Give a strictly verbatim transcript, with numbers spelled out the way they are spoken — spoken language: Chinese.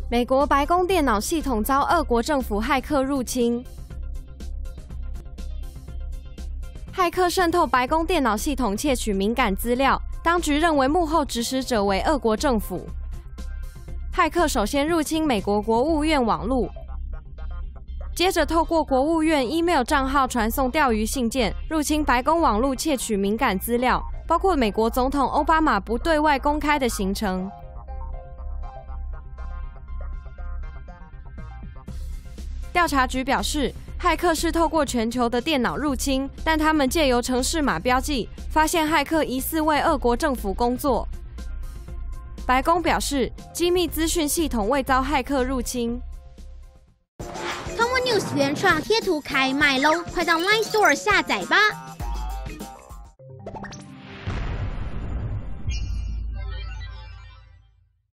美国白宫电脑系统遭俄国政府骇客入侵。骇客渗透白宫电脑系统窃取敏感资料，当局认为幕后指使者为俄国政府。骇客首先入侵美国国务院网路，接着透过国务院 email 账号传送钓鱼信件，入侵白宫网路窃取敏感资料，包括美国总统奥巴马不对外公开的行程。调查局表示，骇客是透过全球的电脑入侵，但他们借由程式码标记，发现骇客疑似为俄国政府工作。白宫表示，机密资讯系统未遭骇客入侵。 Tongwon News 原创贴图开卖喽，快到 Line Store 下载吧！